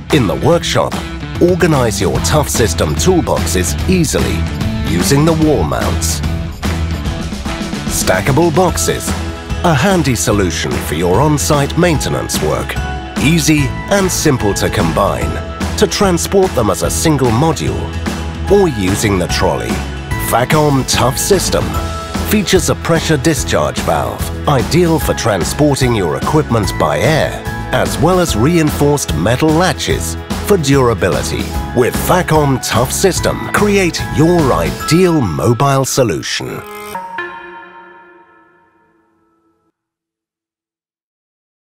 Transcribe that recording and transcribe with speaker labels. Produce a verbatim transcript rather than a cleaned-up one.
Speaker 1: In the workshop, organize your Tough System toolboxes easily using the wall mounts. Stackable boxes, a handy solution for your on-site maintenance work. Easy and simple to combine, to transport them as a single module or using the trolley. Facom Tough System features a pressure discharge valve, ideal for transporting your equipment by air, as well as reinforced metal latches for durability. With Facom Tough System, create your ideal mobile solution.